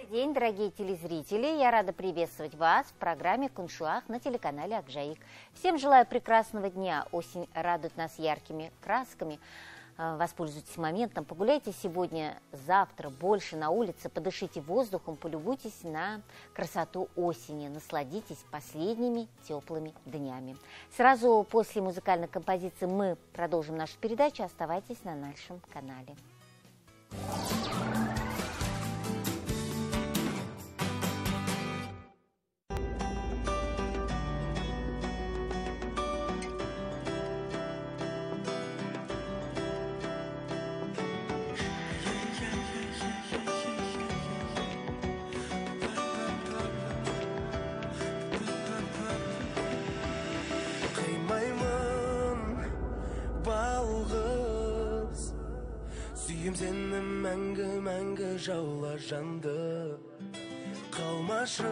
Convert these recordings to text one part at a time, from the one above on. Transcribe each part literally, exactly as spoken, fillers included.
День, дорогие телезрители! Я рада приветствовать вас в программе «Куншуах» на телеканале Акжаик. Всем желаю прекрасного дня. Осень радует нас яркими красками. Воспользуйтесь моментом, погуляйте сегодня, завтра больше на улице, подышите воздухом, полюбуйтесь на красоту осени, насладитесь последними теплыми днями. Сразу после музыкальной композиции мы продолжим нашу передачу. Оставайтесь на нашем канале. Seni мәңгі мәңгі жаула жанды, қалмашы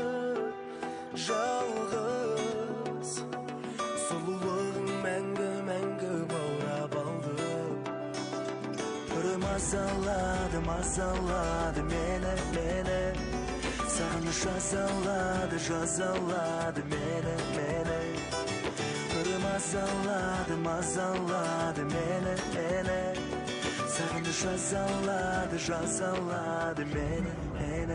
жалғыз. Сұлулығың мәңгі мәңгі баурап алды. Түрі мазалады, мазалады мені, мені. Сағыныш жазалады, жазалады мені, мені. Түрі мазалады, мазалады мені, мені. Сағыныш жазалады, жазалады мені, мені.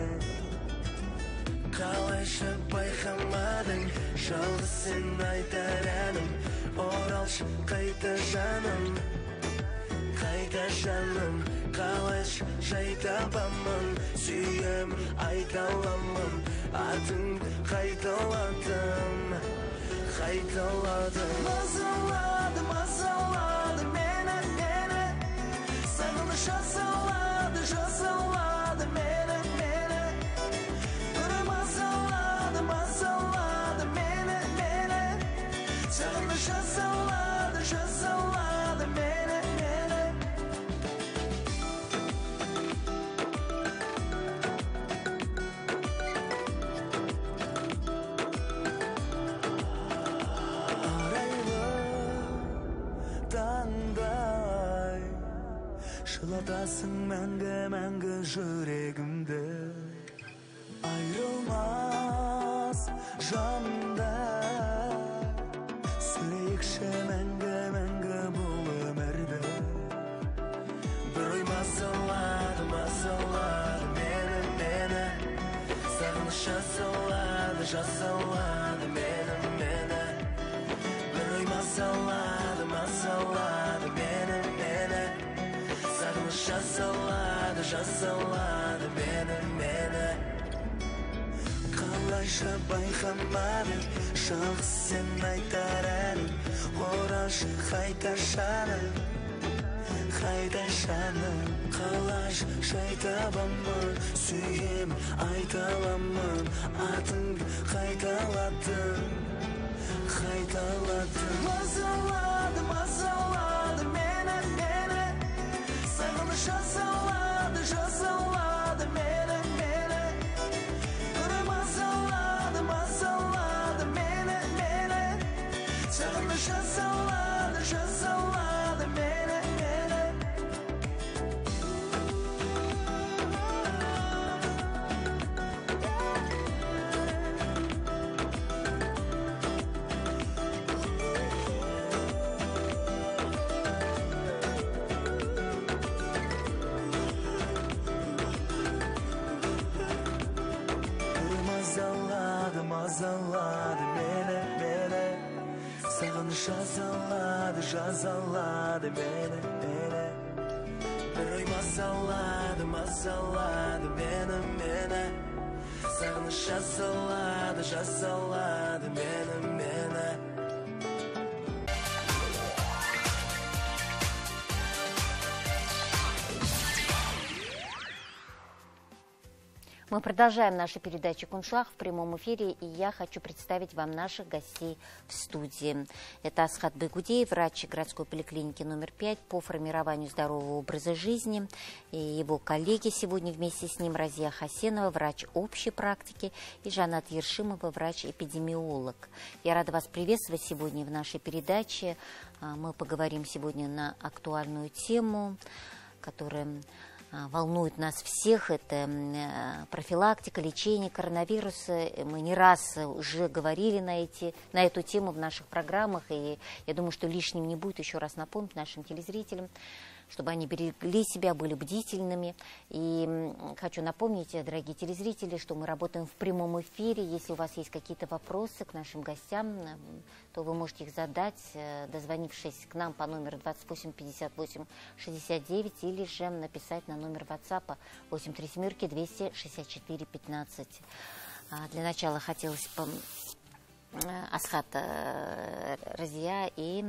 Қалайша байқамадың, жалғыз сен айтар әнім. Оралшы қайта жаным, қайта жаным. Қалайша жай табамын, сүйемін айталамын. Атыңды қайталадым, қайталадым. Мазалады, мазалады мені, мені. Сағыныш жазалады, жазалады мені, мені. Түрі мазалады, мазалады мені, мені. Сағыныш жазалады, жазалады мені, мені. Арайлы таңдай жылатасың мәңгі мәңгі жүрегімді. Айрылмас жанымдай сүрейікші мәңгі мәңгі бұл өмірді. Бір ой мазалады, мазалады мені, мені. Сағыныш жазалады, жазалады мені, мені. Бір ой мазалады, мазалады мені, мені. Сағыныш жазалады, жазалады мені, мені. Қалайша байқамадың, жалғыз сен айтар әнім. Оралшы қайта жаным, қайта жаным. Қалайша жай табамын, сүйемін айталамын. Атыңды қайталадым, қайталадым. Мазалады, мазалады мені, мені. Сағыныш жазалады, жазалады мені, мені. Түрі мазалады, мазалады мені, мені. Сағыныш жазалады, жазалады мені, мені. Жазалады мені, мені. Сағыныш жазалады, жазалады мені, мені. Бір ой мазалады, мазалады мені, мені. Сағыныш жазалады, жазалады мені, мені. Мы продолжаем нашу передачу «Куншуах» в прямом эфире, и я хочу представить вам наших гостей в студии. Это Асхат Байгудеев, врач городской поликлиники номер пять по формированию здорового образа жизни. И его коллеги сегодня вместе с ним Разия Хасенова, врач общей практики, и Жанат Ершимова, врач-эпидемиолог. Я рада вас приветствовать сегодня в нашей передаче. Мы поговорим сегодня на актуальную тему, которая волнует нас всех. Это профилактика, лечение коронавируса. Мы не раз уже говорили на, эти, на эту тему в наших программах, и я думаю, что лишним не будет еще раз напомнить нашим телезрителям, чтобы они берегли себя, были бдительными. И хочу напомнить, дорогие телезрители, что мы работаем в прямом эфире. Если у вас есть какие-то вопросы к нашим гостям, то вы можете их задать, дозвонившись к нам по номеру двадцать восемь пятьдесят восемь шестьдесят девять, или же написать на номер WhatsApp восемь три семерки двести шестьдесят четыре пятнадцать. Для начала хотелось бы Асхат Разия и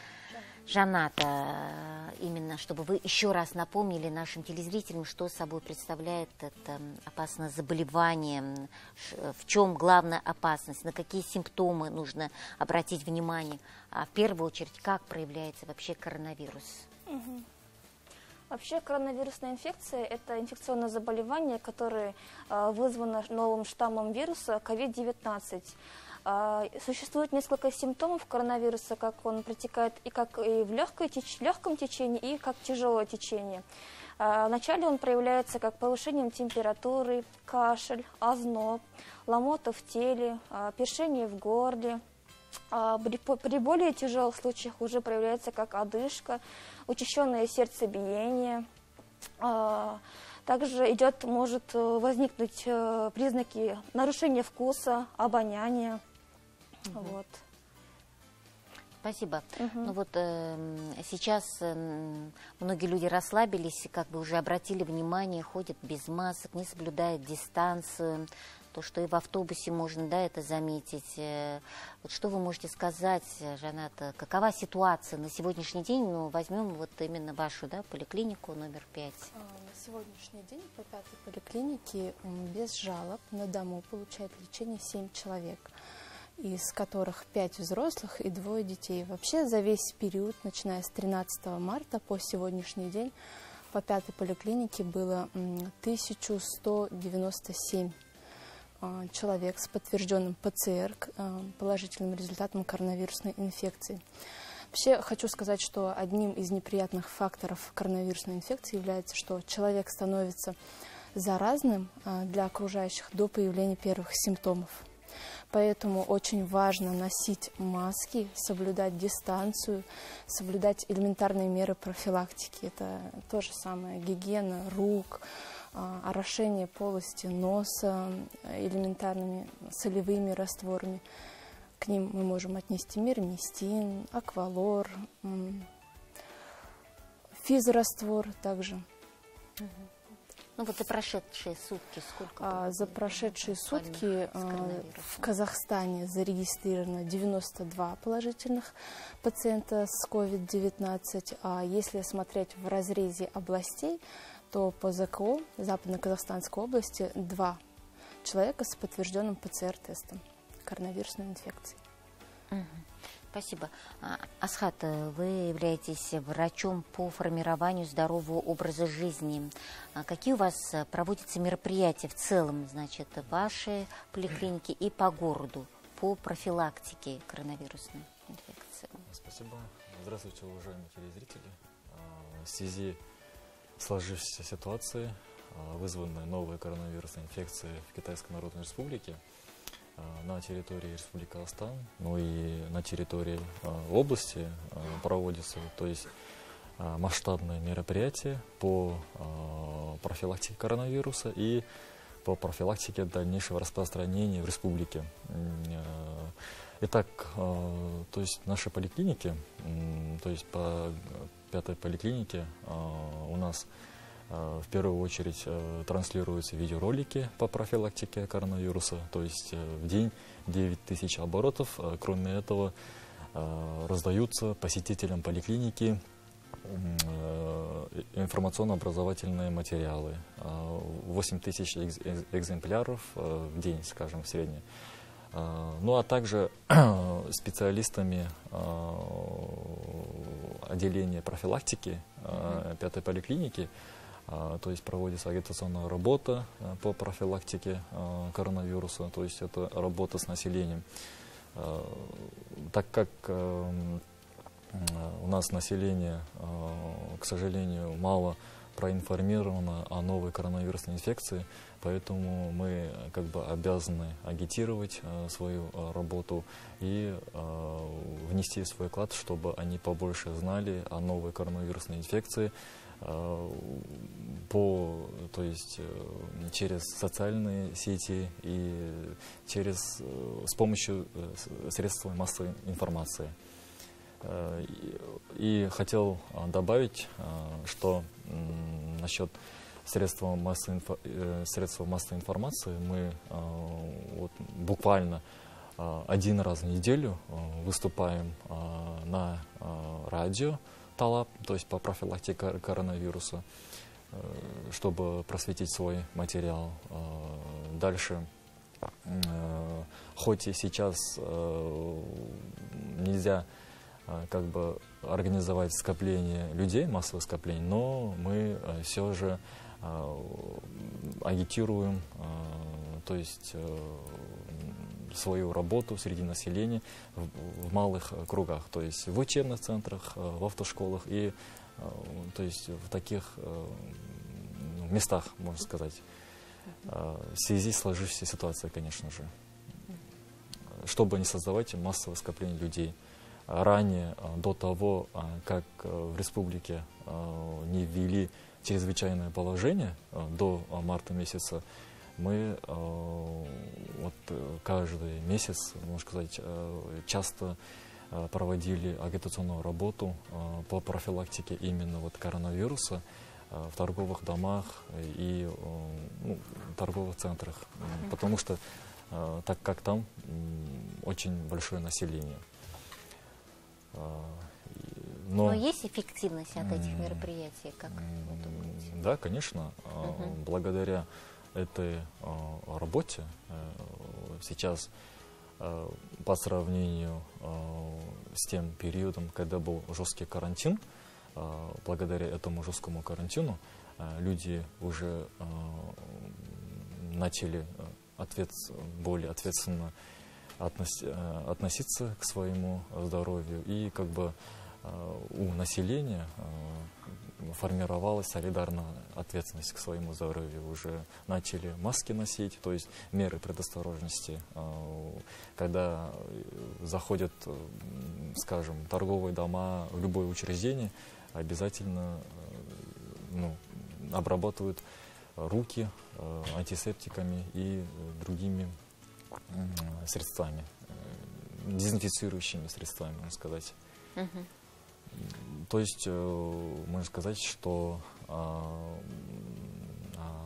Жаната, именно чтобы вы еще раз напомнили нашим телезрителям, что собой представляет это опасное заболевание, в чем главная опасность, на какие симптомы нужно обратить внимание, а в первую очередь, как проявляется вообще коронавирус. Угу. Вообще коронавирусная инфекция – это инфекционное заболевание, которое вызвано новым штаммом вируса ковид девятнадцать. Существует несколько симптомов коронавируса, как он протекает и как и в легкой, теч, легком течении, и как тяжелое течение. Вначале он проявляется как повышением температуры, кашель, озноб, ломота в теле, першение в горле. При более тяжелых случаях уже проявляется как одышка, учащенное сердцебиение. Также идет, может возникнуть признаки нарушения вкуса, обоняния. Угу. Вот. Спасибо. Угу. Ну вот э, сейчас э, многие люди расслабились, как бы уже обратили внимание, ходят без масок, не соблюдают дистанцию. То, что и в автобусе можно, да, это заметить. Вот что вы можете сказать, Жаната, какова ситуация на сегодняшний день? Ну, возьмем вот именно вашу, да, поликлинику номер пять. На сегодняшний день по пятой поликлинике без жалоб на дому получает лечение семь человек, из которых пять взрослых и двое детей. Вообще за весь период, начиная с тринадцатого марта по сегодняшний день, по пятой поликлинике было тысяча сто девяносто семь человек с подтвержденным ПЦР, положительным результатом коронавирусной инфекции. Вообще хочу сказать, что одним из неприятных факторов коронавирусной инфекции является, что человек становится заразным для окружающих до появления первых симптомов. Поэтому очень важно носить маски, соблюдать дистанцию, соблюдать элементарные меры профилактики. Это то же самое: гигиена рук, орошение полости носа элементарными солевыми растворами. К ним мы можем отнести мирмистин, аквалор, физраствор также. Угу. Ну вот за прошедшие сутки сколько? А, за прошедшие сутки а, в Казахстане зарегистрировано девяносто два положительных пациента с ковид девятнадцать. А если смотреть в разрезе областей, то по ЗКО Западно-Казахстанской области два человека с подтвержденным ПЦР-тестом коронавирусной инфекции. Угу. Спасибо. Асхат, вы являетесь врачом по формированию здорового образа жизни. Какие у вас проводятся мероприятия в целом, значит, в вашей поликлинике и по городу по профилактике коронавирусной инфекции? Спасибо. Здравствуйте, уважаемые телезрители. В связи с сложившейся ситуацией, вызванной новой коронавирусной инфекцией в Китайской Народной Республике, на территории Республики Казахстан, ну и на территории э, области э, проводятся, то есть э, масштабные мероприятия по э, профилактике коронавируса и по профилактике дальнейшего распространения в республике. Э, итак, э, то есть наши поликлиники, э, то есть по пятой поликлинике э, у нас в первую очередь транслируются видеоролики по профилактике коронавируса, то есть в день девять тысяч оборотов. Кроме этого, раздаются посетителям поликлиники информационно-образовательные материалы. восемь тысяч экземпляров в день, скажем, в среднем. Ну а также специалистами отделения профилактики пятой поликлиники, то есть проводится агитационная работа по профилактике коронавируса, то есть это работа с населением. Так как у нас население, к сожалению, мало проинформировано о новой коронавирусной инфекции, поэтому мы как бы обязаны агитировать э, свою э, работу и э, внести свой вклад, чтобы они побольше знали о новой коронавирусной инфекции, э, по, то есть э, через социальные сети и через, э, с помощью э, средств массовой информации. И хотел добавить, что насчет средств массовой, средств массовой информации мы вот буквально один раз в неделю выступаем на радио Талап, то есть по профилактике коронавируса, чтобы просветить свой материал. Дальше, хоть и сейчас нельзя как бы организовать скопление людей, массовое скопление, но мы все же агитируем, то есть свою работу среди населения в, в малых кругах, то есть в учебных центрах, в автошколах и то есть в таких местах, можно сказать, в связи с сложившейся ситуацией, конечно же, чтобы не создавать массовое скопление людей. Ранее, до того, как в республике не ввели чрезвычайное положение, до марта месяца, мы вот каждый месяц, можно сказать, часто проводили агитационную работу по профилактике именно вот коронавируса в торговых домах и ну, торговых центрах, потому что так как там очень большое население. Но, Но есть эффективность от этих мероприятий, как вы думаете? Да, конечно. Угу. Благодаря этой работе сейчас по сравнению с тем периодом, когда был жесткий карантин, благодаря этому жесткому карантину люди уже начали ответ, более ответственно относиться к своему здоровью, и как бы у населения формировалась солидарная ответственность к своему здоровью. Уже начали маски носить, то есть меры предосторожности. Когда заходят, скажем, торговые дома, в любое учреждение, обязательно ну, обрабатывают руки антисептиками и другими средствами, дезинфицирующими средствами, можно сказать. Uh-huh. То есть, можно сказать, что а, а,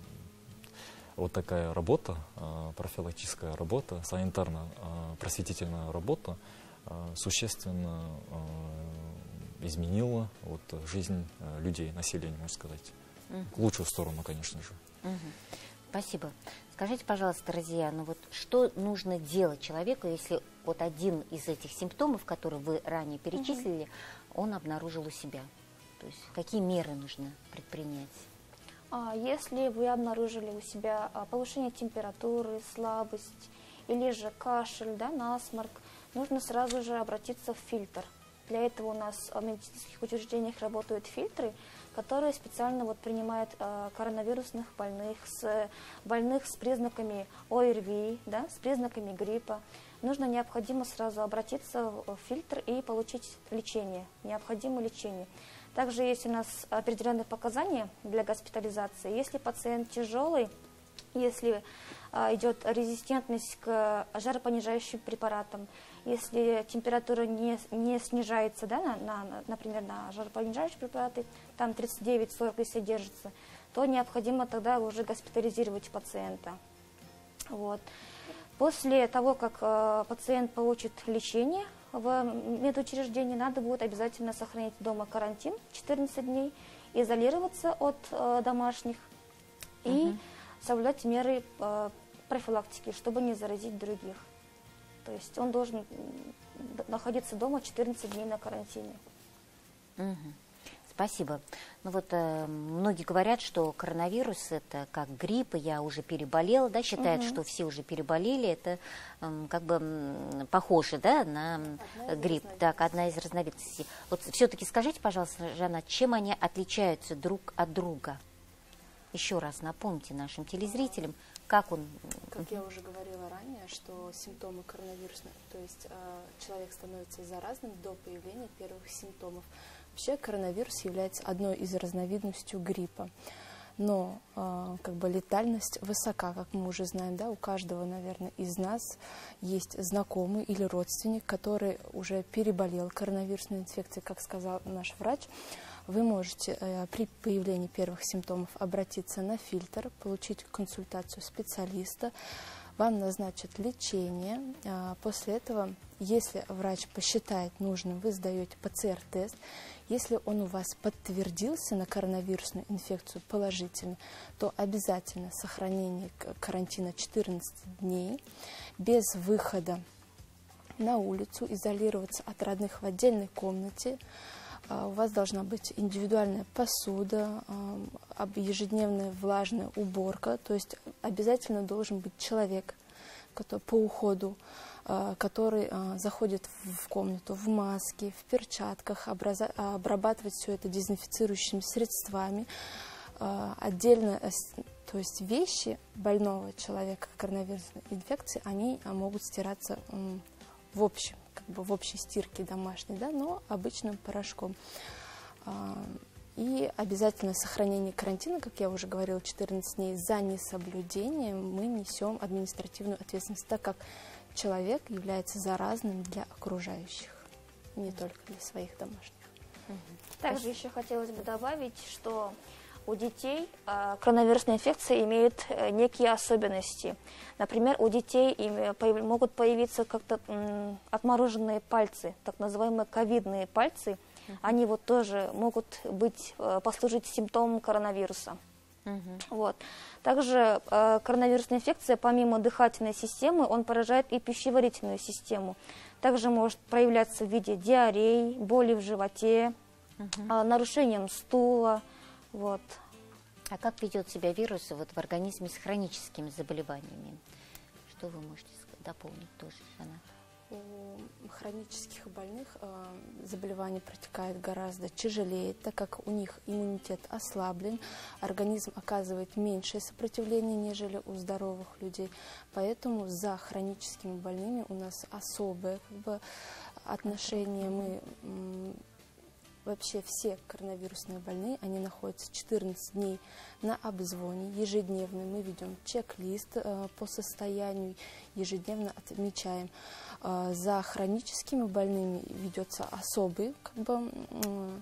вот такая работа, а, профилактическая работа, санитарно-просветительная работа а, существенно а, изменила вот, жизнь людей, населения, можно сказать. Uh-huh. В лучшую сторону, конечно же. Uh-huh. Спасибо. Скажите, пожалуйста, друзья, ну вот что нужно делать человеку, если вот один из этих симптомов, которые вы ранее перечислили, угу. он обнаружил у себя? То есть какие меры нужно предпринять? А, если вы обнаружили у себя повышение температуры, слабость или же кашель, да, насморк, нужно сразу же обратиться в фильтр. Для этого у нас в медицинских учреждениях работают фильтры, которые специально вот принимают э, коронавирусных больных, с, больных с признаками ОРВИ, да, с признаками гриппа. Нужно необходимо сразу обратиться в фильтр и получить лечение, необходимое лечение. Также есть у нас определенные показания для госпитализации. Если пациент тяжелый, если э, идет резистентность к жаропонижающим препаратам, если температура не, не снижается, да, на, на, например, на жаропонижающие препараты, там тридцать девять сорок если держится, то необходимо тогда уже госпитализировать пациента. Вот. После того, как э, пациент получит лечение в медучреждении, надо будет обязательно сохранить дома карантин четырнадцать дней, изолироваться от э, домашних и угу. соблюдать меры э, профилактики, чтобы не заразить других. То есть он должен находиться дома четырнадцать дней на карантине. Угу. Спасибо. Ну вот э, многие говорят, что коронавирус это как грипп, и я уже переболела, да, считают, Мгм. что все уже переболели, это м, как бы м, похоже, да, на м, Одна из грипп, так, одна из разновидностей. Вот все-таки скажите, пожалуйста, Жанна, чем они отличаются друг от друга? Еще раз напомните нашим телезрителям, как он... Как я уже говорила ранее, что симптомы коронавирусных, то есть э, человек становится заразным до появления первых симптомов. Вообще коронавирус является одной из разновидностей гриппа, но э, как бы летальность высока, как мы уже знаем, да, у каждого, наверное, из нас есть знакомый или родственник, который уже переболел коронавирусной инфекцией, как сказал наш врач. Вы можете э, при появлении первых симптомов обратиться на фильтр, получить консультацию специалиста, вам назначат лечение. А после этого, если врач посчитает нужным, вы сдаете ПЦР-тест. Если он у вас подтвердился на коронавирусную инфекцию положительно, то обязательно сохранение карантина четырнадцать дней, без выхода на улицу, изолироваться от родных в отдельной комнате. У вас должна быть индивидуальная посуда, ежедневная влажная уборка, то есть обязательно должен быть человек который, по уходу, который заходит в комнату в маске, в перчатках, обрабатывать все это дезинфицирующими средствами. Отдельно, то есть вещи больного человека коронавирусной инфекции, они могут стираться в общем. Как бы в общей стирке домашней, да, но обычным порошком. И обязательно сохранение карантина, как я уже говорила, четырнадцать дней, за несоблюдение мы несем административную ответственность, так как человек является заразным для окружающих, не только для своих домашних. Также еще хотелось бы добавить, что у детей э, коронавирусная инфекция имеет э, некие особенности. Например, у детей им, появ, могут появиться как-то м, отмороженные пальцы, так называемые ковидные пальцы. Uh-huh. Они вот тоже могут быть, э, послужить симптомом коронавируса. Uh-huh. Вот. Также э, коронавирусная инфекция, помимо дыхательной системы, он поражает и пищеварительную систему. Также может проявляться в виде диареи, боли в животе, uh-huh. э, нарушением стула. Вот. А как ведет себя вирус вот, в организме с хроническими заболеваниями? Что вы можете дополнить тоже, Жанна? У хронических больных э, заболевание протекает гораздо тяжелее, так как у них иммунитет ослаблен, организм оказывает меньшее сопротивление, нежели у здоровых людей. Поэтому за хроническими больными у нас особое как бы, отношение. Мы м, Вообще все коронавирусные больные, они находятся четырнадцать дней на обзвоне ежедневно. Мы ведем чек-лист э, по состоянию, ежедневно отмечаем. Э, за хроническими больными ведется особый как бы, э,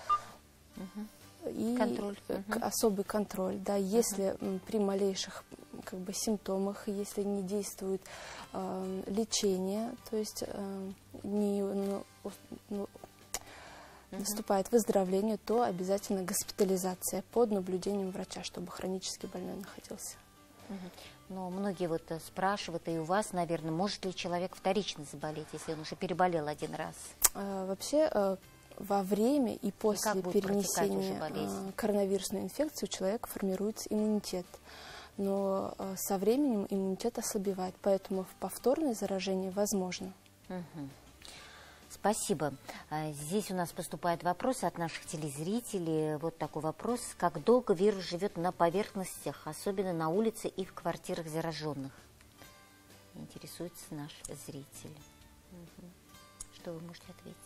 угу. и, контроль. Э, угу. особый контроль. Да, если угу. при малейших как бы, симптомах, если не действует э, лечение, то есть э, не... Ну, ну, наступает выздоровление, то обязательно госпитализация под наблюдением врача, чтобы хронически больной находился. Но многие вот спрашивают, и у вас, наверное, может ли человек вторично заболеть, если он уже переболел один раз? А, вообще, а, во время и после и перенесения коронавирусной инфекции у человека формируется иммунитет. Но а, со временем иммунитет ослабевает, поэтому повторное заражение возможно. Угу. Спасибо. Здесь у нас поступают вопросы от наших телезрителей. Вот такой вопрос. Как долго вирус живет на поверхностях, особенно на улице и в квартирах зараженных? Интересуется наш зритель. Угу. Что вы можете ответить?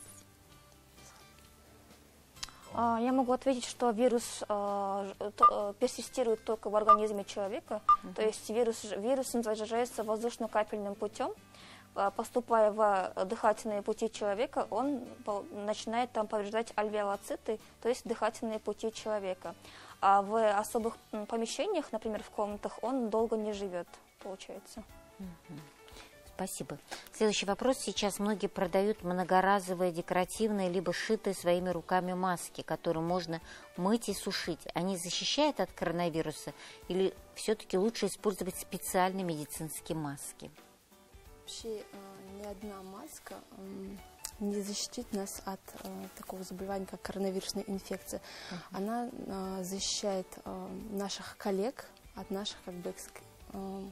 Я могу ответить, что вирус э, персистирует только в организме человека. Uh-huh. То есть вирус, вирус заражается воздушно-капельным путем. Поступая в дыхательные пути человека, он начинает там повреждать альвеолоциты, то есть дыхательные пути человека. А в особых помещениях, например, в комнатах, он долго не живет, получается. Uh-huh. Спасибо. Следующий вопрос. Сейчас многие продают многоразовые, декоративные, либо сшитые своими руками маски, которые можно мыть и сушить. Они защищают от коронавируса или все-таки лучше использовать специальные медицинские маски? Вообще ни одна маска не защитит нас от э, такого заболевания, как коронавирусная инфекция. Uh-huh. Она э, защищает э, наших коллег от наших как бы э,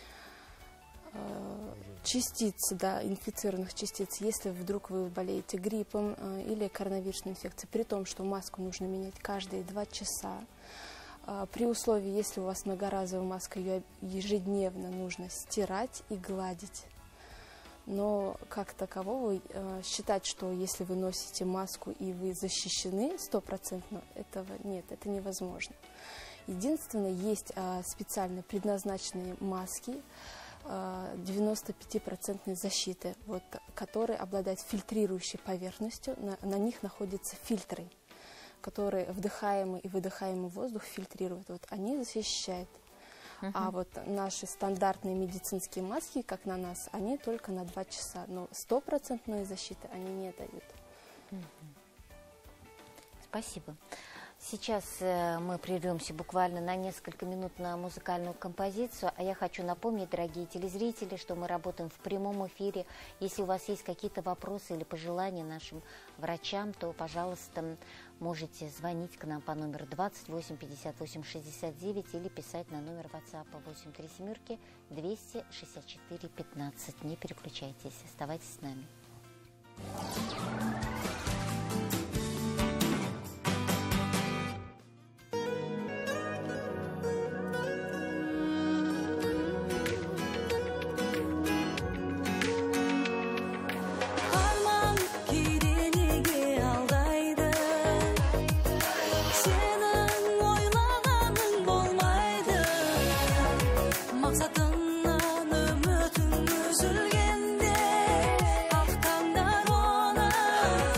э, частиц, да, инфицированных частиц, если вдруг вы болеете гриппом э, или коронавирусной инфекцией, при том, что маску нужно менять каждые два часа. Э, при условии, если у вас многоразовая маска, ее ежедневно нужно стирать и гладить. Но как такового э, считать, что если вы носите маску и вы защищены стопроцентно, этого нет, это невозможно. Единственное, есть э, специально предназначенные маски э, девяносто пять процентов защиты, вот, которые обладают фильтрирующей поверхностью, на, на них находятся фильтры, которые вдыхаемый и выдыхаемый воздух фильтрируют. Вот, они защищают. Uh-huh. А вот наши стандартные медицинские маски, как на нас, они только на два часа. Но стопроцентной защиты они не дают. Uh-huh. Спасибо. Сейчас э, мы прервемся буквально на несколько минут на музыкальную композицию. А я хочу напомнить, дорогие телезрители, что мы работаем в прямом эфире. Если у вас есть какие-то вопросы или пожелания нашим врачам, то, пожалуйста, можете звонить к нам по номеру двадцать восемь пятьдесят восемь шестьдесят девять или писать на номер WhatsApp восемь три семерки двести шестьдесят четыре пятнадцать. Не переключайтесь, оставайтесь с нами. Maqsadından ümitin üzülgende, aqtanlar ona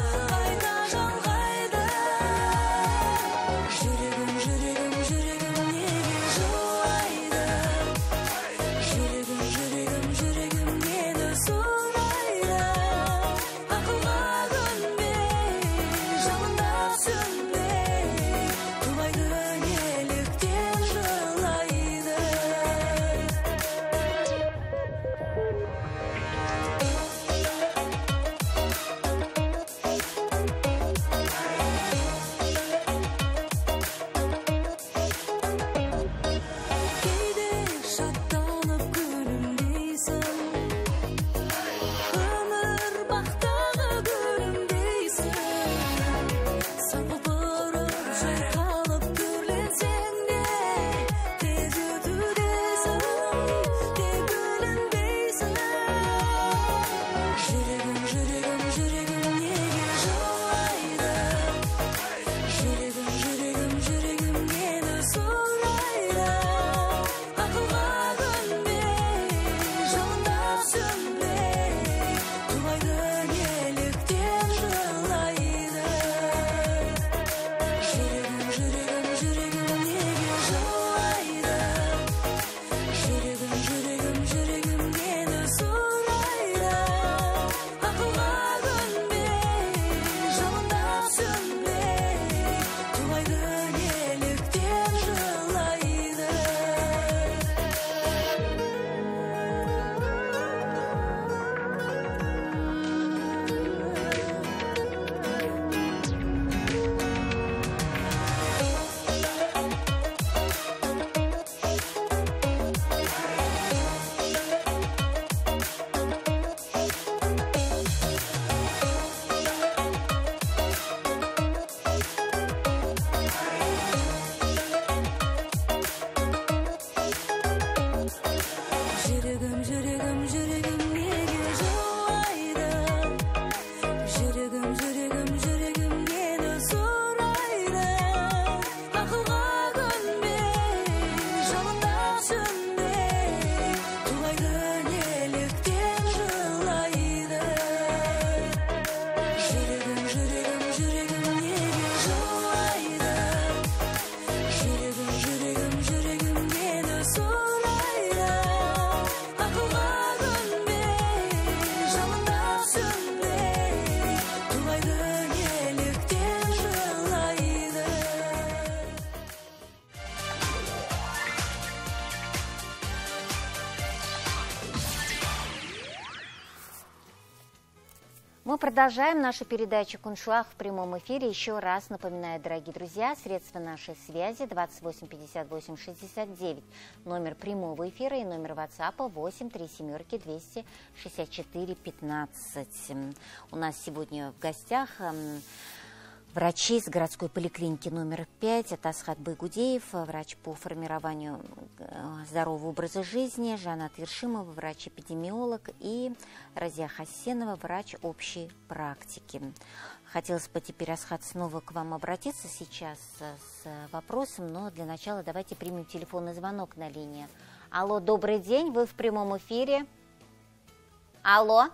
Мы продолжаем нашу передачу «Куншуах» в прямом эфире. Еще раз напоминаю, дорогие друзья, средства нашей связи двадцать восемь пятьдесят восемь шестьдесят девять, номер прямого эфира и номер WhatsApp восемь три семерки двести шестьдесят четыре пятнадцать. У нас сегодня в гостях врачи из городской поликлиники номер пять, это Асхат Байгудеев, врач по формированию здорового образа жизни, Жанат Ершимова, врач-эпидемиолог, и Разия Хасенова, врач общей практики. Хотелось бы теперь, Асхат, снова к вам обратиться сейчас с вопросом, но для начала давайте примем телефонный звонок на линии. Алло, добрый день, вы в прямом эфире. Алло.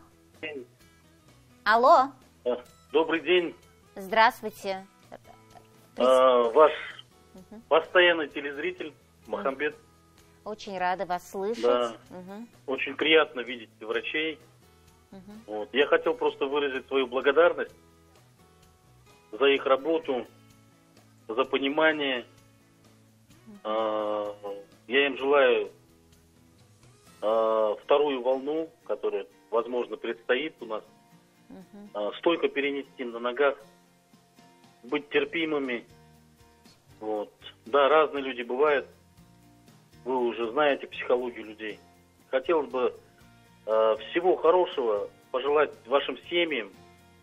Алло. Добрый день. Здравствуйте. А, ваш угу. постоянный телезритель Махамбет. Очень рада вас слышать. Да. Угу. Очень приятно видеть врачей. Угу. Вот. Я хотел просто выразить свою благодарность за их работу, за понимание. Угу. А, я им желаю а, вторую волну, которая, возможно, предстоит у нас, угу. а, стойко перенести на ногах, быть терпимыми. Вот. Да, разные люди бывают. Вы уже знаете психологию людей. Хотелось бы э, всего хорошего пожелать вашим семьям.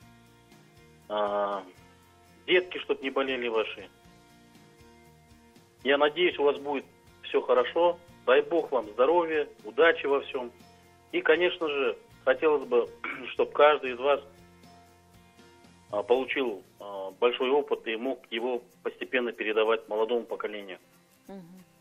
Э, детки, чтобы не болели ваши. Я надеюсь, у вас будет все хорошо. Дай Бог вам здоровья, удачи во всем. И, конечно же, хотелось бы, чтобы каждый из вас получил большой опыт и мог его постепенно передавать молодому поколению. Угу.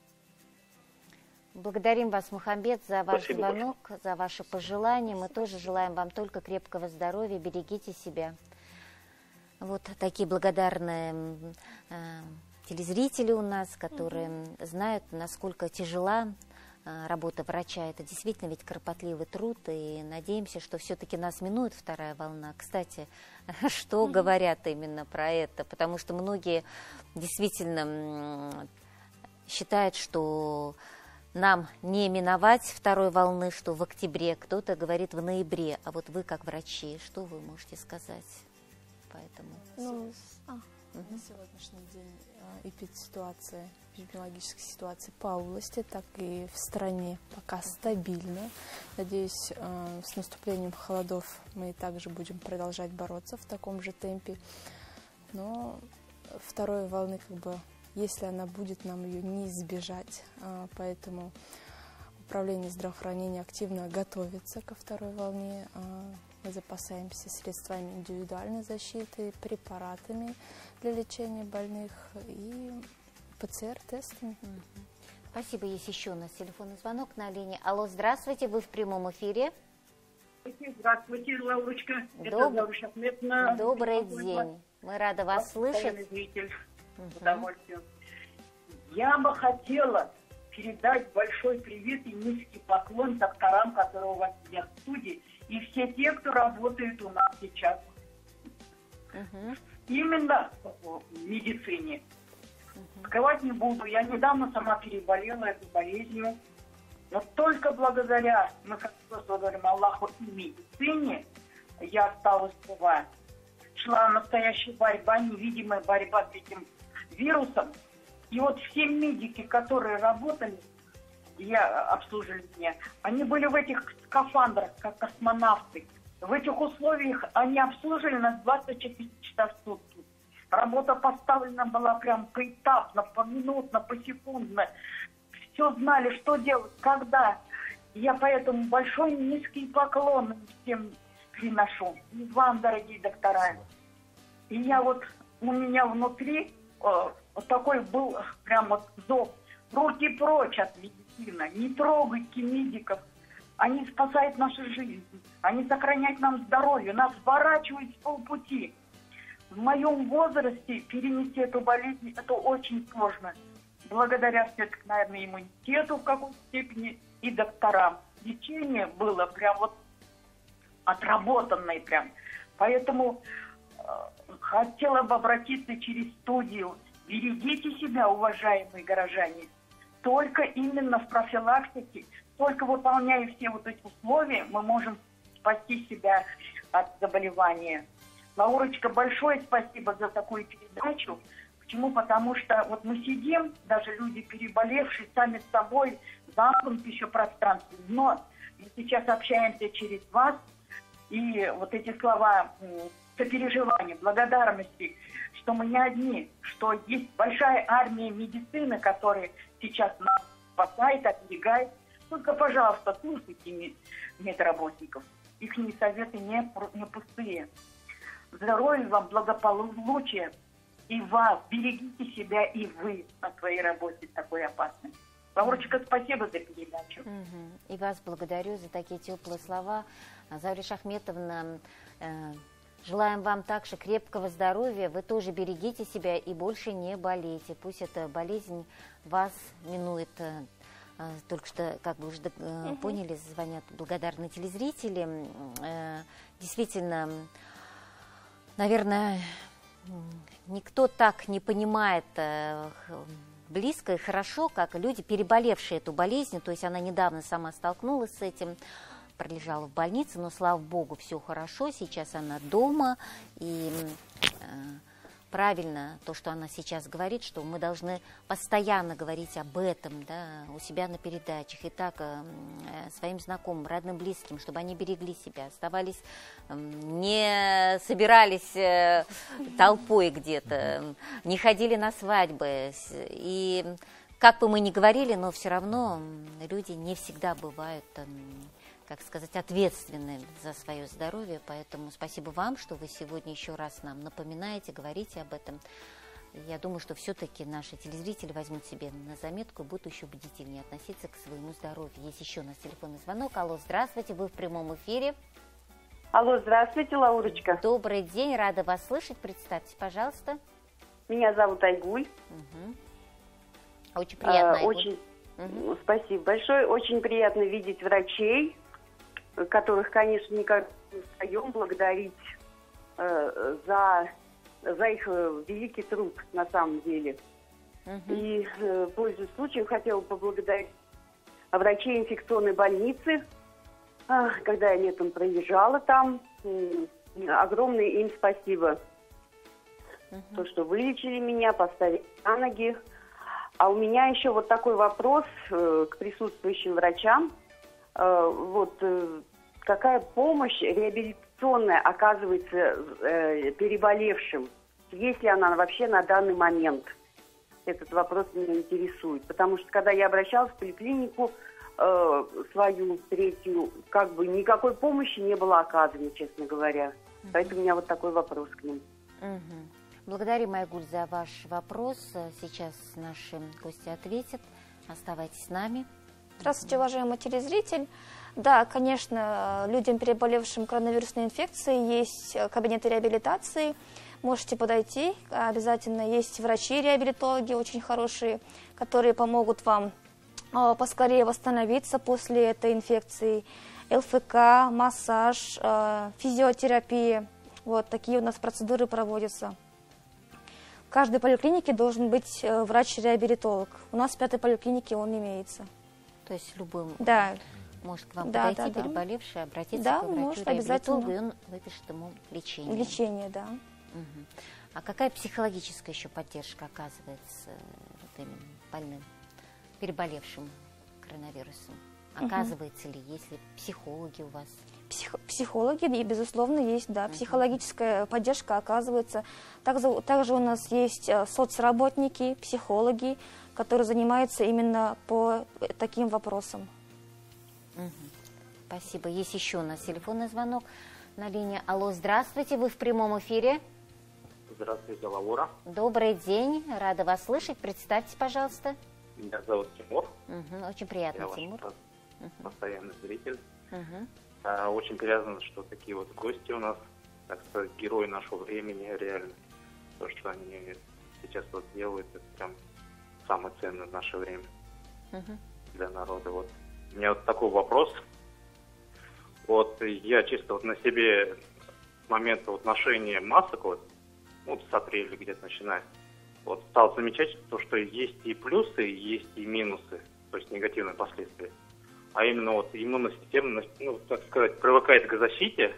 Благодарим вас, Мухамбет, за ваш Спасибо звонок, большое. за ваши пожелания. Мы тоже желаем вам только крепкого здоровья, берегите себя. Вот такие благодарные э, телезрители у нас, которые угу. знают, насколько тяжела работа врача. Это действительно ведь кропотливый труд, и надеемся, что все-таки нас минует вторая волна. Кстати, что mm-hmm. говорят именно про это? Потому что многие действительно считают, что нам не миновать второй волны, что в октябре, кто-то говорит в ноябре. А вот вы, как врачи, что вы можете сказать по этому? Ну, а, на сегодняшний день эпидситуация, эпидемиологическая ситуация по области, так и в стране пока стабильна. Надеюсь, с наступлением холодов мы также будем продолжать бороться в таком же темпе. Но второй волны, как бы, если она будет, нам ее не избежать. Поэтому управление здравоохранения активно готовится ко второй волне. Мы запасаемся средствами индивидуальной защиты, препаратами для лечения больных и ПЦР-тестами. Спасибо. Есть еще у нас телефонный звонок на линии. Алло, здравствуйте, вы в прямом эфире. Здравствуйте, Лаврочка. Доб... Это Добрый день. Мы рады вас слышать. Зритель. Угу. С удовольствием. Я бы хотела передать большой привет и низкий поклон докторам, которые у вас сидят в студии, и все те, кто работает у нас сейчас. Угу. Именно в медицине. Угу. Скрывать не буду. Я недавно сама переболела этой болезнью. Но только благодаря, мы как просто говорим, Аллаху и медицине, я осталась жива. Шла настоящая борьба, невидимая борьба с этим вирусом. И вот все медики, которые работали, я обслуживали меня, они были в этих скафандрах, как космонавты. В этих условиях они обслуживали нас двадцать четыре часа в сутки. Работа поставлена была прям поэтапно, поминутно, посекундно. Все знали, что делать, когда. Я поэтому большой низкий поклон всем приношу. И вам, дорогие доктора. И я вот, у меня внутри э, вот такой был прям вот зов. Руки прочь от медицины. Не трогайте медиков. Они спасают нашу жизнь. Они сохраняют нам здоровье. Нас сворачивают с полпути. В моем возрасте перенести эту болезнь, это очень сложно. Благодаря все-таки, наверное, иммунитету в какой-то степени и докторам. Лечение было прям вот отработанное прям. Поэтому э, хотела бы обратиться через студию. Берегите себя, уважаемые горожане. Только именно в профилактике, только выполняя все вот эти условия, мы можем спасти себя от заболевания. Лаурочка, большое спасибо за такую передачу. Почему? Потому что вот мы сидим, даже люди, переболевшие, сами с собой, в замкнутом еще пространстве. Но мы сейчас общаемся через вас, и вот эти слова сопереживания, благодарности, что мы не одни, что есть большая армия медицины, которая сейчас нас спасает, оберегает. Только, пожалуйста, слушайте медработников. Их советы не, не пустые. Здоровья вам, благополучия и вас. Берегите себя и вы на своей работе такой опасной. Лаурочка, спасибо за передачу. Угу. И вас благодарю за такие теплые слова. Завля Шахметовна, э, желаем вам также крепкого здоровья. Вы тоже берегите себя и больше не болейте. Пусть эта болезнь вас минует. Только что, как вы уже э, угу. поняли, звонят благодарные телезрители. Э, действительно, наверное, никто так не понимает э, близко и хорошо, как люди, переболевшие эту болезнь. То есть она недавно сама столкнулась с этим, пролежала в больнице, но, слава богу, все хорошо. Сейчас она дома, и э, правильно то, что она сейчас говорит, что мы должны постоянно говорить об этом, да, у себя на передачах, и так э, своим знакомым, родным, близким, чтобы они берегли себя, оставались, э, не собирались э, толпой где-то, не ходили на свадьбы. И как бы мы ни говорили, но все равно люди не всегда бывают, э, как сказать, ответственны за свое здоровье. Поэтому спасибо вам, что вы сегодня еще раз нам напоминаете, говорите об этом. Я думаю, что все-таки наши телезрители возьмут себе на заметку и будут еще бдительнее относиться к своему здоровью. Есть еще у нас телефонный звонок. Алло, здравствуйте, вы в прямом эфире. Алло, здравствуйте, Лаурочка. Добрый день, рада вас слышать. Представьтесь, пожалуйста. Меня зовут Айгуль. Угу. Очень приятно, а, Айгуль. Очень, угу. Спасибо большое. Очень приятно видеть врачей, которых, конечно, никак не устаем благодарить э, за, за их э, великий труд, на самом деле. Uh-huh. И, э, пользуясь случаем, хотела поблагодарить врачей инфекционной больницы, э, когда я летом проезжала там. Э, огромное им спасибо. Uh-huh. То, что вылечили меня, поставили на ноги. А у меня еще вот такой вопрос э, к присутствующим врачам. Вот какая помощь реабилитационная оказывается э, переболевшим, есть ли она вообще на данный момент? Этот вопрос меня интересует, потому что когда я обращалась в поликлинику э, свою третью, как бы никакой помощи не было оказано, честно говоря. Uh-huh. Поэтому у меня вот такой вопрос к ним. Uh-huh. Благодарим, Айгуль, за ваш вопрос. Сейчас наши гости ответят. Оставайтесь с нами. Здравствуйте, уважаемый телезритель. Да, конечно, людям, переболевшим коронавирусной инфекцией, есть кабинеты реабилитации. Можете подойти, обязательно есть врачи-реабилитологи очень хорошие, которые помогут вам поскорее восстановиться после этой инфекции. эл эф ка, массаж, физиотерапия. Вот такие у нас процедуры проводятся. В каждой поликлинике должен быть врач-реабилитолог. У нас в пятой поликлинике он имеется. То есть любой да. может к вам да, подойти, да, переболевший, да. обратиться да, к врачу-реабилитологу, и он выпишет ему лечение. Лечение, да. Угу. А какая психологическая еще поддержка оказывается вот именно больным, переболевшим коронавирусом? Оказывается угу. ли, есть ли психологи у вас? Псих, психологи, безусловно, есть, да. Uh-huh. Психологическая поддержка оказывается. Также, также у нас есть соцработники, психологи, которые занимаются именно по таким вопросам. Uh-huh. Спасибо. Есть еще у нас телефонный звонок на линии. Алло, здравствуйте, вы в прямом эфире. Здравствуйте, Лаура. Добрый день, рада вас слышать. Представьтесь, пожалуйста. Меня зовут Тимур. Uh-huh. Очень приятно, Я Тимур. ваш uh-huh. постоянный зритель. Uh-huh. Очень приятно, что такие вот гости у нас, так сказать, герои нашего времени, реально. То, что они сейчас вот делают, это прям самое ценное в наше время uh-huh. для народа. Вот. У меня вот такой вопрос. Вот я чисто вот на себе с момента вот ношения масок, вот, вот с апреля где-то начиная, вот стал замечать то, что есть и плюсы, есть и минусы, то есть негативные последствия. а именно вот иммунная система, ну, так сказать, привыкает к защите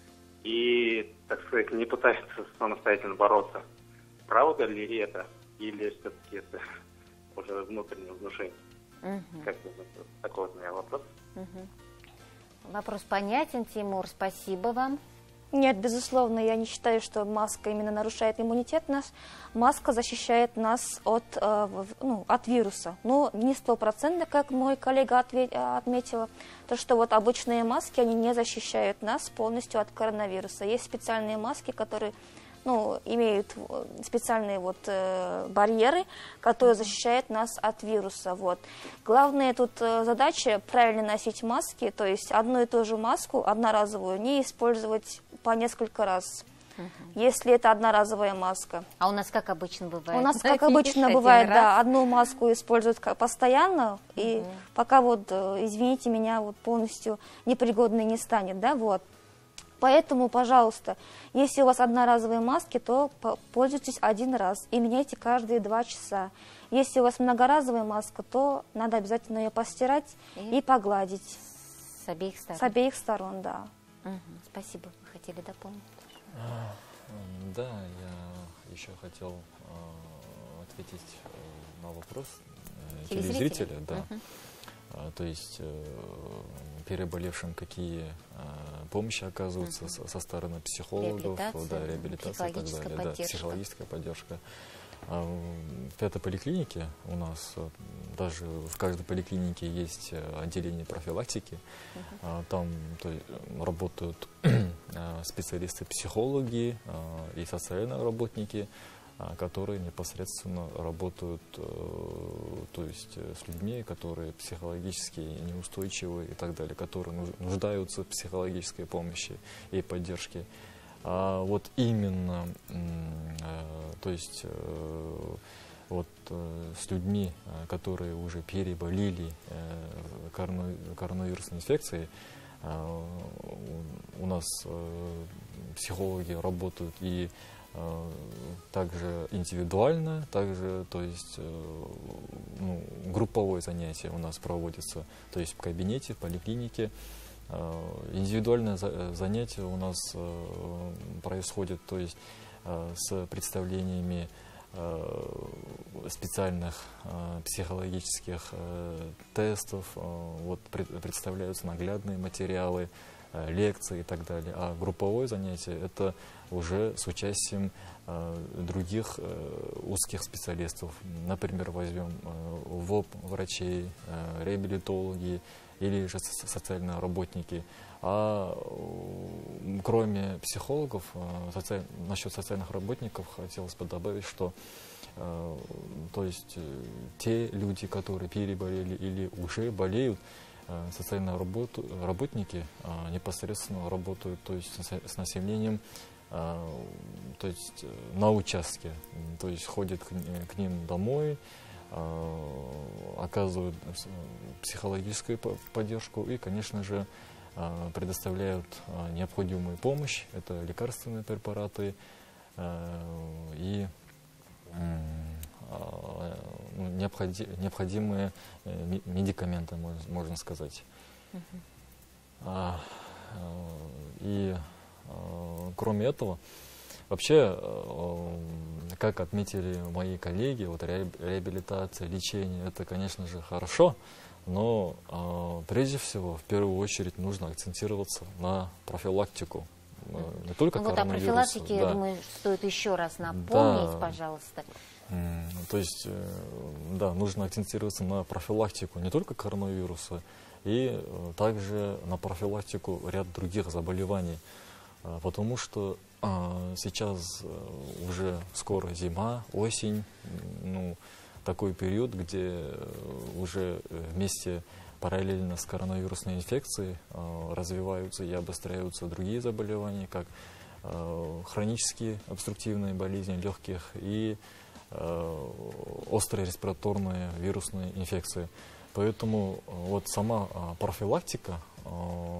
и, так сказать, не пытается самостоятельно бороться. Правда ли это? Или все-таки это уже внутреннее внушение? Угу. Как думаете? Такой вот у меня вопрос. Угу. Вопрос понятен, Тимур, спасибо вам. Нет, безусловно, я не считаю, что маска именно нарушает иммунитет наш. Маска защищает нас от, э, ну, от вируса. Но не стопроцентно, как мой коллега отметила, то, что вот обычные маски, они не защищают нас полностью от коронавируса. Есть специальные маски, которые, ну, имеют специальные вот, э, барьеры, которые защищают нас от вируса. Вот. Главная тут э, задача правильно носить маски, то есть одну и ту же маску, одноразовую, не использовать по несколько раз, угу. если это одноразовая маска. А у нас как обычно бывает? У нас как обычно бывает, да, одну маску используют постоянно, и угу. пока вот, извините меня, вот полностью непригодной не станет, да, вот. Поэтому, пожалуйста, если у вас одноразовые маски, то пользуйтесь один раз и меняйте каждые два часа. Если у вас многоразовая маска, то надо обязательно ее постирать и, и погладить. С обеих сторон? С обеих сторон, да. Угу. Спасибо. Вы хотели дополнить? А, да, я еще хотел а, ответить на вопрос телезрителя. телезрителя да. Угу. А, то есть э, переболевшим какие а, помощи оказываются угу. со, со стороны психологов, реабилитация, да, реабилитация и так далее, да, психологическая поддержка. А в пятой поликлинике у нас даже в каждой поликлинике есть отделение профилактики. Uh-huh. Там то, работают специалисты-психологи и социальные работники, которые непосредственно работают, то есть с людьми, которые психологически неустойчивы и так далее, которые нуждаются в психологической помощи и поддержке. А вот именно, то есть вот с людьми, которые уже переболели коронавирусной инфекцией, у нас психологи работают и также индивидуально, также, то есть, ну, групповое занятие у нас проводится, то есть в кабинете, в поликлинике. Индивидуальное занятие у нас происходит, то есть с представлениями специальных психологических тестов, вот представляются наглядные материалы, лекции и так далее. А групповое занятие — это уже с участием других узких специалистов. Например, возьмем ВОП-врачей, реабилитологи или же социальные работники. А кроме психологов, соци... насчет социальных работников хотелось бы добавить, что то есть те люди, которые переболели или уже болеют, социальные работу, работники непосредственно работают, то есть с населением, то есть на участке, то есть ходят к, к ним домой, оказывают психологическую поддержку и, конечно же, предоставляют необходимую помощь. Это лекарственные препараты и необходимые медикаменты, можно сказать. Uh-huh. И кроме этого, вообще, как отметили мои коллеги, вот реабилитация, лечение — это, конечно же, хорошо, но прежде всего, в первую очередь, нужно акцентироваться на профилактику. Не только ну, вот о профилактике, да. Я думаю, стоит еще раз напомнить, да. Пожалуйста. То есть, да, нужно акцентироваться на профилактику не только коронавируса, и также на профилактику ряд других заболеваний. Потому что сейчас уже скоро зима, осень, ну, такой период, где уже вместе параллельно с коронавирусной инфекцией э, развиваются и обостряются другие заболевания, как э, хронические обструктивные болезни легких и э, острые респираторные вирусные инфекции. Поэтому э, вот сама э, профилактика э,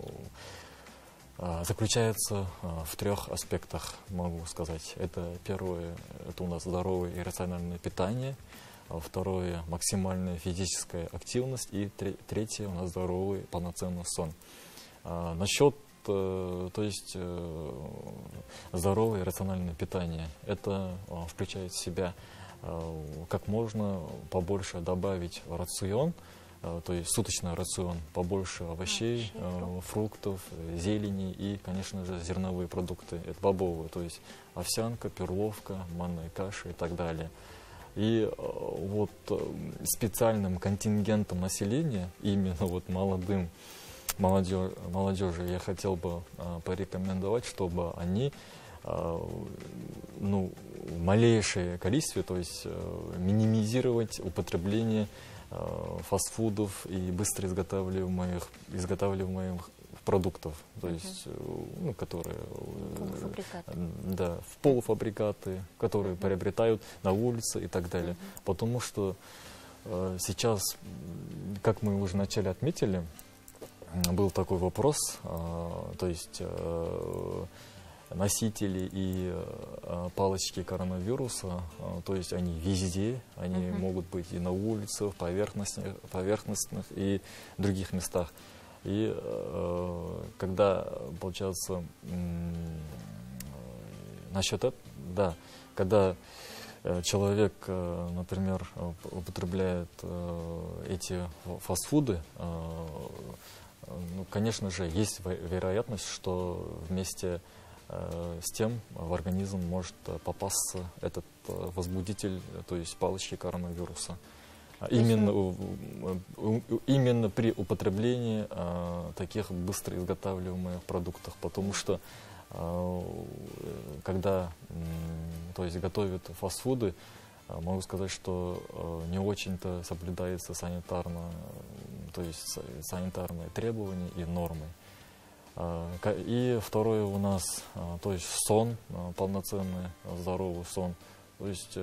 э, заключается э, в трех аспектах, могу сказать. Это первое, это у нас здоровое и рациональное питание. второе — максимальная физическая активность, и третье — у нас здоровый полноценный сон. А, насчет, э, то есть э, здоровое и рациональное питание, это э, включает в себя э, как можно побольше добавить в рацион, э, то есть суточный рацион, побольше овощей, э, фруктов, зелени и, конечно же, зерновые продукты, это бобовые, то есть овсянка, перловка, манная каша и так далее. И э, вот э, специальным контингентом населения, именно вот молодым, молодежь, молодежи, я хотел бы э, порекомендовать, чтобы они э, ну, в малейшее количестве, то есть э, минимизировать употребление э, фастфудов и быстро изготавливаемых, изготавливаемых продуктов, то uh-huh. есть, ну, которые полуфабрикаты. Да, в полуфабрикаты, которые uh-huh. приобретают на улице и так далее. Uh-huh. Потому что э, сейчас, как мы уже вначале отметили, был такой вопрос, э, то есть э, носители и э, палочки коронавируса, э, то есть они везде, они uh-huh. могут быть и на улицах, поверхностных, поверхностных и других местах. И э, когда, получается, э, насчет этого, да, когда э, человек, э, например, употребляет э, эти фастфуды, э, ну, конечно же, есть вероятность, что вместе э, с тем в организм может попасться этот э, возбудитель, то есть палочки коронавируса. Именно, именно при употреблении а, таких быстро изготавливаемых продуктов, потому что а, когда то есть, готовят фастфуды, а, могу сказать, что а, не очень-то соблюдается санитарно, то есть санитарные требования и нормы. А, и второе у нас, а, то есть сон, а, полноценный, здоровый сон, то есть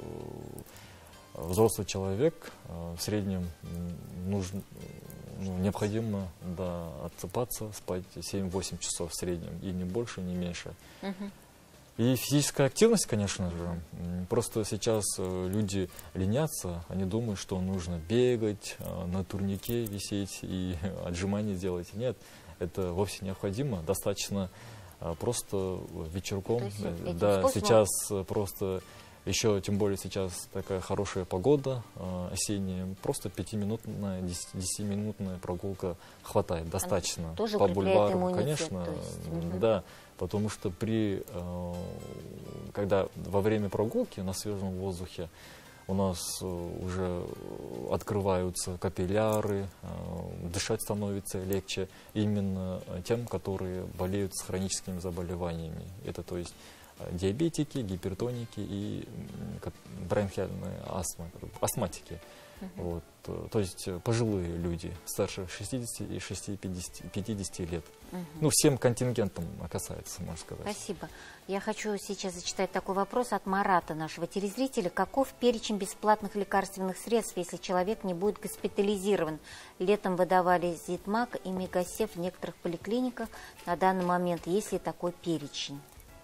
взрослый человек э, в среднем нужно, ну, необходимо да, отсыпаться, спать семь-восемь часов в среднем, и не больше, не меньше. Uh-huh. И физическая активность, конечно же. Просто сейчас э, люди ленятся, они думают, что нужно бегать, э, на турнике висеть и отжимания делать. Нет, это вовсе необходимо. Достаточно э, просто вечерком. Э, да, способом... сейчас э, просто... Еще, тем более, сейчас такая хорошая погода э, осенняя. Просто пятиминутная, десятиминутная прогулка хватает, достаточно. Она тоже по бульвару, иммунитет, конечно, есть, да, потому что при, э, когда во время прогулки на свежем воздухе у нас уже открываются капилляры, э, дышать становится легче именно тем, которые болеют с хроническими заболеваниями. Это, то есть, диабетики, гипертоники и бронхиальная астма, астматики. Uh-huh. Вот. То есть пожилые люди, старше шестидесяти и пятидесяти лет. Uh-huh. Ну, всем контингентам касается, можно сказать. Спасибо. Я хочу сейчас зачитать такой вопрос от Марата, нашего телезрителя. Каков перечень бесплатных лекарственных средств, если человек не будет госпитализирован? Летом выдавали Зитмак и Мегасев в некоторых поликлиниках. На данный момент есть ли такой перечень?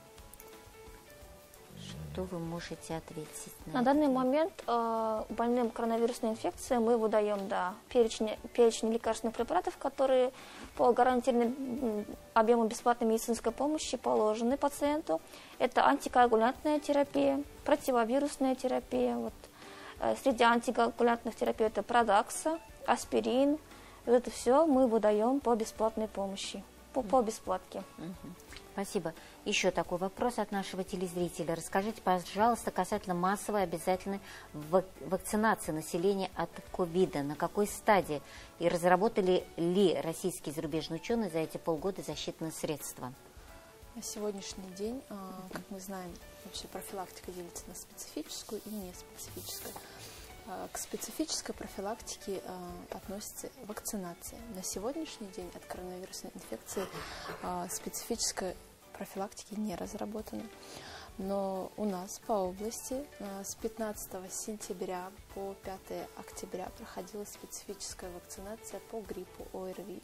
Что вы можете ответить? На, на данный момент э, больным коронавирусной инфекцией мы выдаем да, перечень, перечень лекарственных препаратов, которые по гарантированному объему бесплатной медицинской помощи положены пациенту. Это антикоагулянтная терапия, противовирусная терапия. Вот. Э, среди антикоагулянтных терапий это Продакса, аспирин. Вот это все мы выдаем по бесплатной помощи, по, по бесплатке. Угу. Спасибо. Еще такой вопрос от нашего телезрителя. Расскажите, пожалуйста, касательно массовой обязательной вакцинации населения от ковида. На какой стадии? И разработали ли российские и зарубежные ученые за эти полгода защитные средства? На сегодняшний день, как мы знаем, вообще профилактика делится на специфическую и неспецифическую. К специфической профилактике относится вакцинация. На сегодняшний день от коронавирусной инфекции специфическая профилактики не разработаны. Но у нас по области с пятнадцатого сентября по пятое октября проходила специфическая вакцинация по гриппу ОРВИ.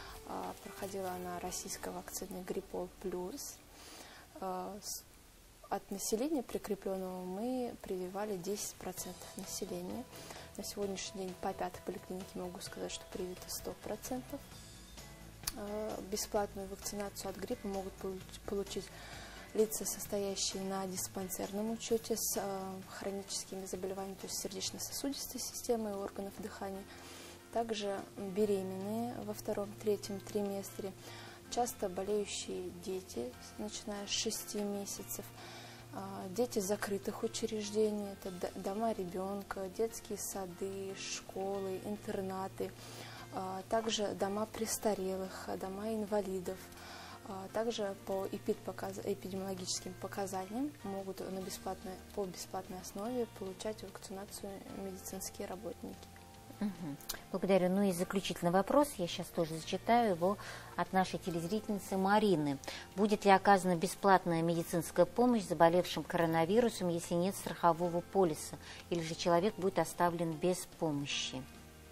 Проходила она российской вакциной Гриппол Плюс. от населения прикрепленного мы прививали десять процентов населения. На сегодняшний день по пятой поликлинике могу сказать, что привито сто процентов. Бесплатную вакцинацию от гриппа могут получить лица, состоящие на диспансерном учете с хроническими заболеваниями, то есть сердечно-сосудистой системы и органов дыхания. Также беременные во втором-третьем триместре, часто болеющие дети, начиная с шести месяцев, дети закрытых учреждений, это дома ребенка, детские сады, школы, интернаты, также дома престарелых, дома инвалидов. Также по эпидемиологическим показаниям могут на бесплатной, по бесплатной основе получать вакцинацию медицинские работники. Угу. Благодарю. Ну и заключительный вопрос, я сейчас тоже зачитаю его от нашей телезрительницы Марины. Будет ли оказана бесплатная медицинская помощь заболевшим коронавирусом, если нет страхового полиса, или же человек будет оставлен без помощи?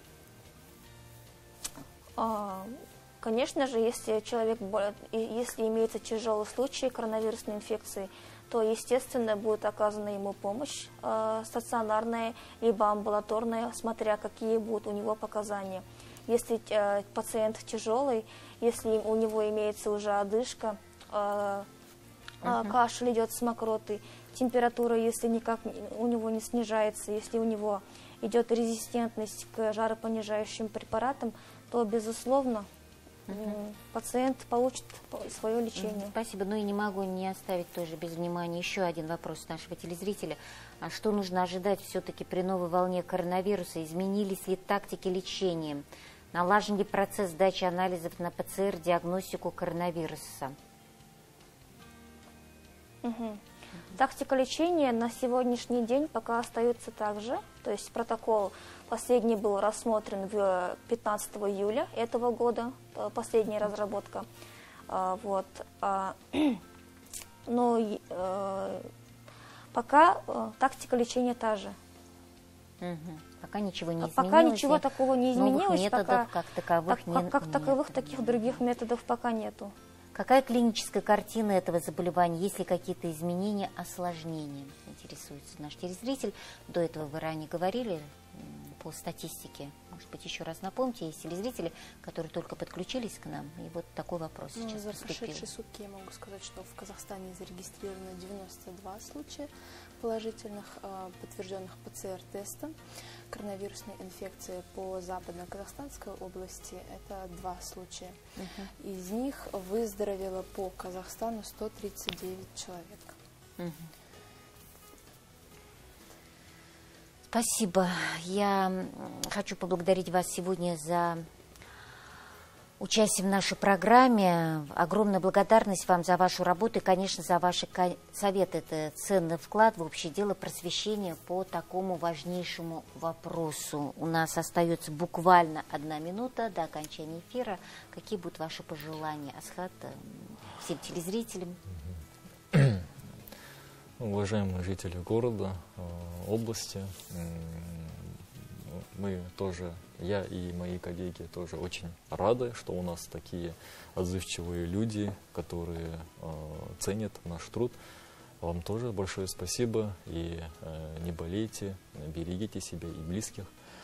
А, конечно же, если человек, если имеется тяжелый случай коронавирусной инфекции, то, естественно, будет оказана ему помощь э, стационарная, либо амбулаторная, смотря какие будут у него показания. Если э, пациент тяжелый, если у него имеется уже одышка, э, uh-huh. кашель идет с мокротой, температура, если никак у него не снижается, если у него идет резистентность к жаропонижающим препаратам, то, безусловно, Uh-huh. пациент получит свое лечение. Uh-huh. Спасибо. Ну и не могу не оставить тоже без внимания еще один вопрос нашего телезрителя. А что нужно ожидать все-таки при новой волне коронавируса? Изменились ли тактики лечения? Налажен ли процесс сдачи анализов на ПЦР-диагностику коронавируса? Uh-huh. Тактика лечения на сегодняшний день пока остается так же. То есть протокол последний был рассмотрен в пятнадцатого июля этого года, последняя разработка. Вот. Но пока тактика лечения та же. Угу. Пока ничего не изменилось. Пока ничего такого не изменилось. Новых методов пока, как таковых как, нет. Как таковых нет. Таких других методов пока нету. Какая клиническая картина этого заболевания? Есть ли какие-то изменения, осложнения? Интересуется наш телезритель. До этого вы ранее говорили по статистике. Может быть, еще раз напомните, есть телезрители, которые только подключились к нам. И вот такой вопрос ну, сейчас за поступил. прошедшие сутки я могу сказать, что в Казахстане зарегистрировано девяносто два случая положительных, подтвержденных ПЦР-теста коронавирусной инфекции по Западно-Казахстанской области. Это два случая. Uh-huh. Из них выздоровело по Казахстану сто тридцать девять человек. Uh-huh. Спасибо. Я хочу поблагодарить вас сегодня за участие в нашей программе. Огромная благодарность вам за вашу работу и, конечно, за ваши советы. Это ценный вклад в общее дело просвещения по такому важнейшему вопросу. У нас остается буквально одна минута до окончания эфира. Какие будут ваши пожелания, Асхат, всем телезрителям? Уважаемые жители города, области, мы тоже, я и мои коллеги тоже очень рады, что у нас такие отзывчивые люди, которые ценят наш труд. Вам тоже большое спасибо и не болейте, берегите себя и близких.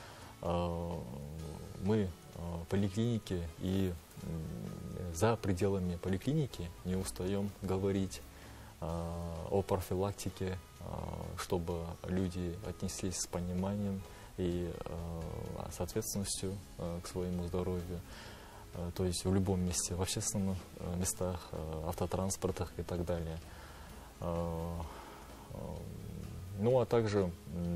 Мы поликлиники и за пределами поликлиники не устаем говорить о профилактике, чтобы люди отнеслись с пониманием и с ответственностью к своему здоровью. То есть в любом месте, в общественных местах, автотранспортах и так далее. Ну а также,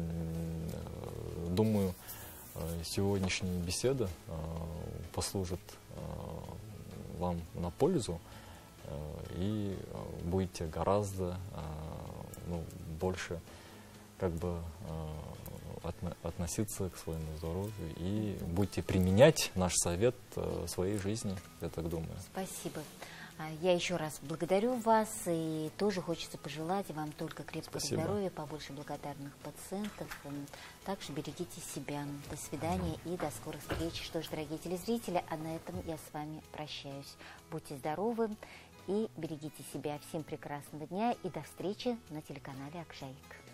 думаю, сегодняшняя беседа послужит вам на пользу, и будете гораздо ну, больше как бы относиться к своему здоровью и будете применять наш совет в своей жизни, я так думаю. Спасибо. Я еще раз благодарю вас, и тоже хочется пожелать вам только крепкого Спасибо. здоровья, побольше благодарных пациентов. Также берегите себя. До свидания и до скорых встреч. Что ж, дорогие телезрители, а на этом я с вами прощаюсь. Будьте здоровы и берегите себя. Всем прекрасного дня и до встречи на телеканале Акжаик.